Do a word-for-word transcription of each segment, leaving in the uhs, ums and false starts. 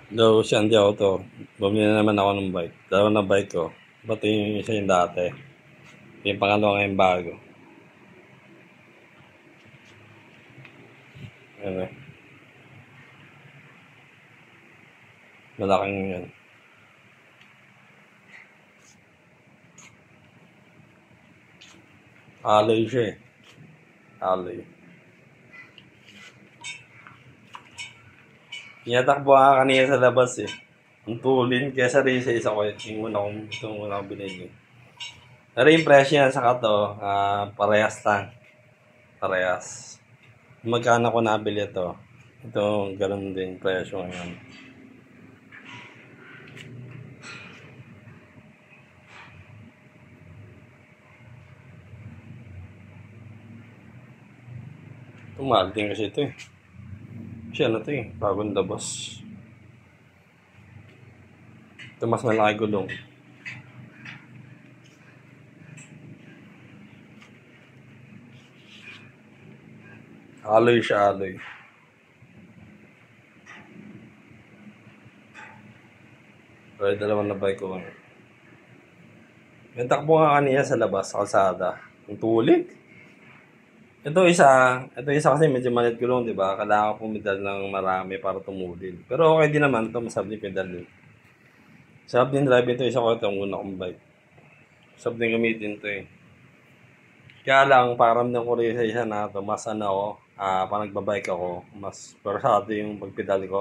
Hello, Shandy Auto. Bumili na naman ako ng bike. Dalawa na bike ko. Pati yung isa yung dati. Yung pangalawa ngayon bago. Ano eh. Malaking yan. Alloy siya eh. Alloy. Tinatakbo ka kanina sa labas eh. Ang tulin kesa rin sa isa ko. Yung una kong, itong una kong binili. Pero yung presyo niya sa kato, uh, parehas lang. Parehas. Magkano ko nabili ito? Ito, ganun din presyo ngayon. Tumahal din kasi ito eh. Kasi ano ito eh, bagong labas. Ito mas malaki gulong. Alloy siya, alloy. Pero dalawang na bike ko. Yung takbo nga kanina sa labas, sa kalsada. Ang tulig. Ito isa, ito isa kasi medyo malit gulong, di ba? Kailangan ko pumidal ng marami para tumulin. Pero okay din naman ito, masarap din pedal din. Sarap din drive ito, isa ko ito, ang una kong bike. Sarap din gamitin ito eh. Kaya lang, paramdam ko rin sa isa na ito, mas ano ako, ah, pag nagbabike ako, mas persado yung pagpedal ko.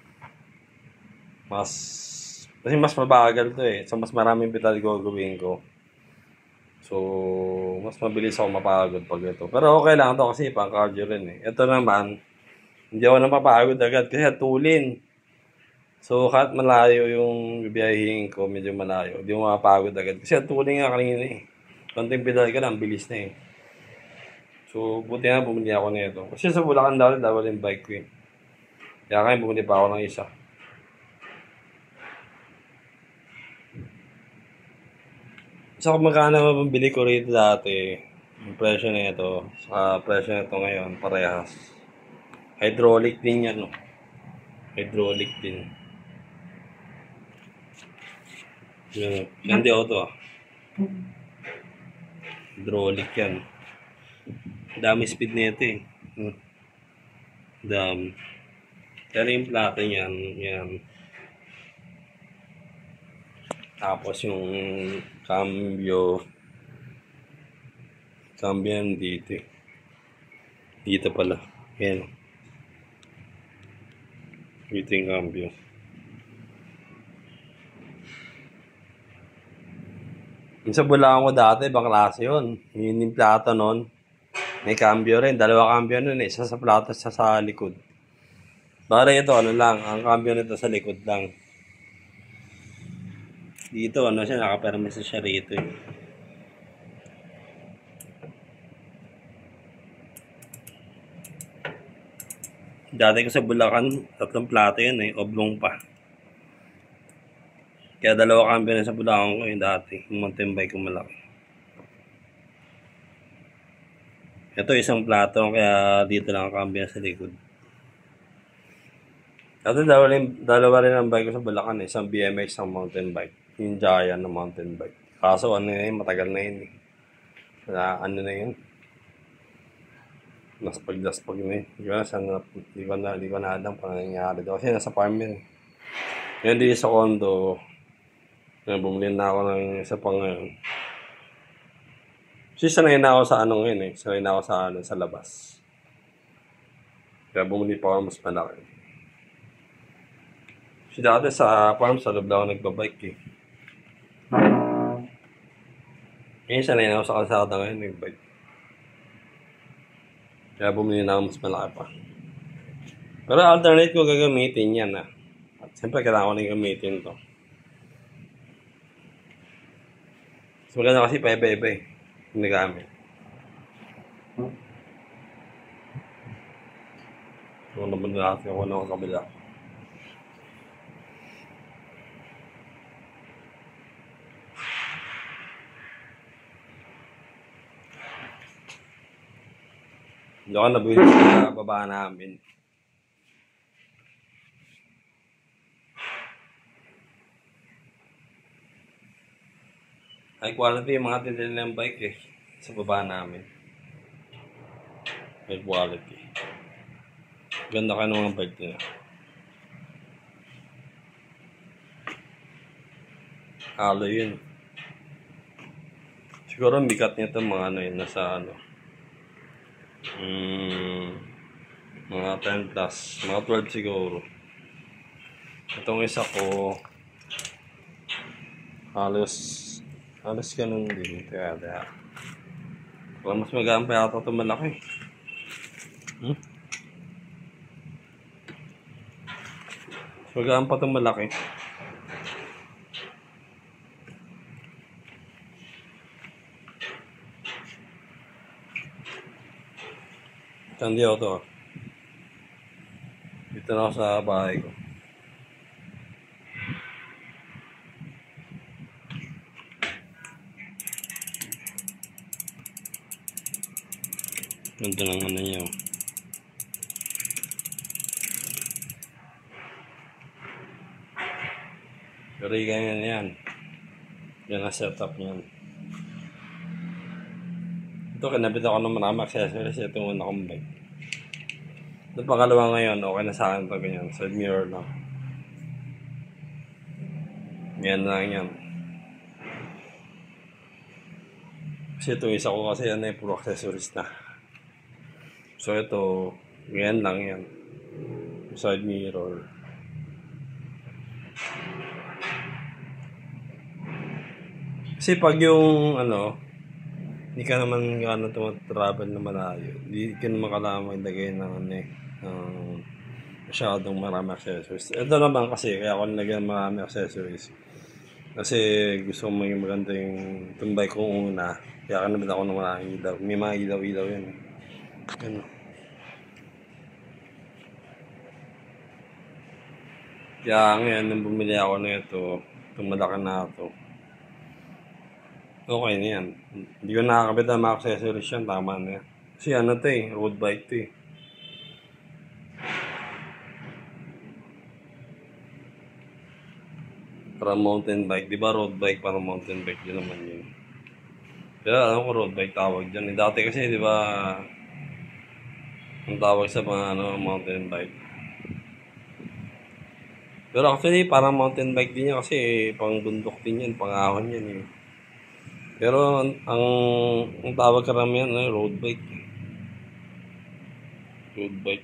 Mas, kasi mas mabagal ito eh. So, mas maraming pedal gagawin ko. So, mas mabilis ako mapagod pag ito. Pero okay lang ito kasi pang cardio rin eh. Ito naman, hindi ako napapagod agad kasi tulin. So, kahit malayo yung bibiyahin ko, medyo malayo, hindi mo mapagod agad. Kasi tulin nga kanina eh. Konting pedal ka lang, bilis na eh. So, buti nga bumili ako nito. Kasi sa Bulacan dati, dawal yung bike ko eh. Kaya kaya bumili pa ako ng isa. So, kung magkano mabili ko rito dati, yung presyo na ito, sa presyo na ito ngayon, parehas. Hydraulic din yan, no? Hydraulic din. Yan, yan di auto, ah. Hydraulic yan. Dami speed na ito, eh. Hmm. Dami. Pero yung plato niyan, yan. Tapos yung cambio, cambio yan dito eh. Dito pala. Yan. Dito yung cambio. Yung sa Bulacan ko dati, ibang klase yun. Yun yung plato nun. May cambio rin. Dalawa cambio nun eh. Isa sa plato, isa sa likod. Bale ito, ano lang. Ang cambio nito sa likod lang. Dito, ano siya, nakapermisa siya rito eh. Dati ko sa Bulacan, tatlong plato yun eh, oblong pa. Kaya dalawa cambio na sa Bulacan ko eh, dati. Yung mountain bike ko malaki. Ito isang plato, kaya dito lang ang cambio sa likod. Ito dalawa rin, dalawa rin ang bike ko sa Bulacan eh, isang B M X, isang mountain bike. Yung Giant na mountain bike. Kaso ano na yun, matagal na yun eh. Kaya ano na yun. Naspag-daspag na eh. Di ko na, sana, di ko na, di ko na alam kung nangyayari daw. Kasi nasa farm yun eh. Ngayon di sa condo, bumili na ako ng isa pang ngayon. Kasi sanay na ako sa ano ngayon eh. Sanay na ako sa, ano, sa labas. Kaya bumili pa ako mas malaki. Kasi dati sa farm, sa loob lang ako nagbabike eh. Ngayon sanay na ako sa kalsada ngayon nagbike. Kaya bumili na ako mas malaki pa. Pero alternate ko gagamitin yan ah. At siyempre kailangan ko na gamitin to. So maganda kasi pa-iba-iba eh. Yung nagamit. So naman na natin ako na ako kabila. Hindi ako nabili sa baba namin. High quality yung mga tinili ng bike eh. Sa baba namin. High quality. Ganda ka ng mga bike nila. Halo yun. Siguro ang bigat nito mga ano yun. Nasa ano. Hmm, mga ten plus. Mga twelve siguro. Itong isa ko. Halos. Halos ganun din. Kaya kaya. Kaya mas magaan pa yata ito malaki. Hmm? Mas magaan pa ito malaki. Kandi ako to. Dito na ako sa bahay ko. Ganda ng ano niya. Pero ganyan yan. Yan ang setup niyan. Ito, kinabit ako ng marami accessories. Ito yung una kong bike. Ito pangalawa ngayon, okay na sa akin ito ganyan. Side mirror lang. Yan lang yan. Kasi itong isa ko kasi yan ay puro accessories na. So ito, yan lang yan. Side mirror. Kasi pag yung ano, hindi ka naman ano tumatravel na malayo, hindi ka naman kailangan maglagay ng ano eh, ng masyadong marami accessories. Ito naman kasi, kaya ako nilagyan ng marami accessories. Kasi gusto ko maging maganda yung tumbay ko una. Kaya kanabit ako ng maraming ilaw. May mga ilaw-ilaw yan. Ano. Kaya ngayon, nung bumili ako na ito, itong malaki na ito, okay na yan. Hindi ko nakakabit ang mga accessories yan. Tama na yan. Kasi ano ito eh. Road bike ito eh. Para mountain bike. Di ba road bike para mountain bike? Yun naman yun. Pero alam ko road bike tawag dyan. Dati kasi di ba ang tawag sa mga ano, mountain bike. Pero actually parang mountain bike din yan kasi pang bundok din yan. Pang ahon yan eh. Pero ang, ang tawag karamihan ay road bike. Road bike.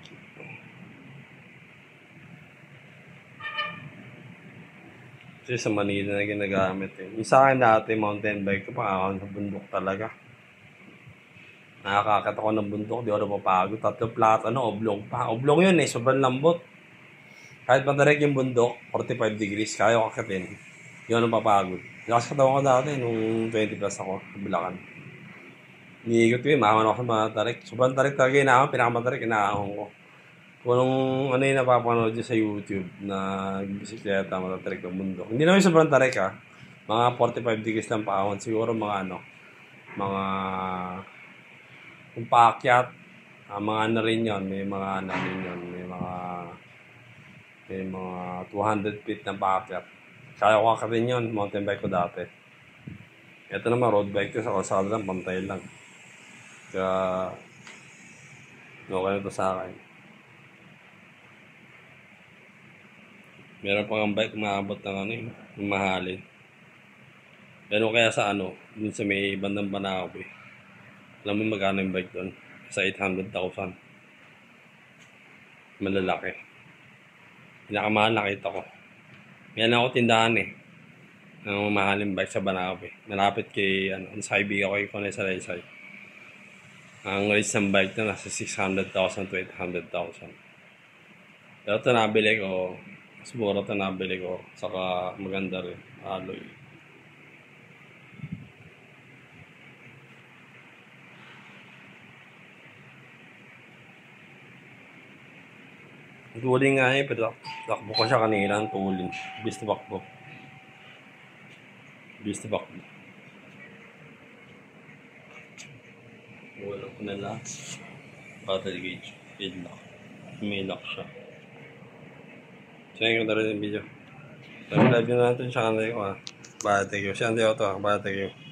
Kasi sa Manila na ginagamit eh. Yung sa akin dati mountain bike ko pa ako sa bundok talaga. Nakakakat ako ng bundok, di ako napapagod. Tatlo plat, ano, oblong pa. Oblong yun eh, sobrang lambot. Kahit matarek yung bundok, forty-five degrees, kaya ko kakatin. Di ako napapagod. Lakas katawan ko dati nung twenty plus ako, sa Bulacan. Niigot ko yun, mahaman ako sa mga tarik. Sobrang tarik talaga yun ako, pinakamatarik, inaahon ko. Kung anong, ano yung napapanood dyan sa YouTube na bisikleta, matatarik ng bundok. Hindi naman sobrang tarik ha. Mga forty-five degrees lang paahon. Siguro mga ano, mga, kung paakyat, ah, mga ano rin yun, may mga ano rin yun, may mga, may mga two hundred feet na paakyat. Kaya ko kakarin yun, mountain bike ko dati. Ito naman, road bike ko sa kalsada lang, pantay lang. Kaya, okay na ito sa akin. Meron pang bike, maabot ng ano yun, yung mahalin. Pero kaya sa ano, dun sa may bandang Banahaw eh. Alam mo magkano yung bike doon? Sa eight hundred thousand. Malalaki. Pinakamahal nakita ko. Yan ako tindahan eh. Ng mahaling bike sa Banahaw eh. Malapit kay, ano, sa kaibigan ko yung sa Laysay. Ang race ng bike na nasa six hundred thousand to eight hundred thousand. Pero ito nabili ko, siguro ito nabili ko. Saka maganda rin. Alloy. Tuling nga eh, pero takbo ko siya kanina ang tuling. Bis na bakbo. Bis na bakbo. Wala ko na lang. Battery gauge. Feed lock. May lock siya. Sige ko na rin yung video. Sabi live nyo natin siya kanila ko ha. Battery gauge. Siya hindi ako to ha. Battery gauge.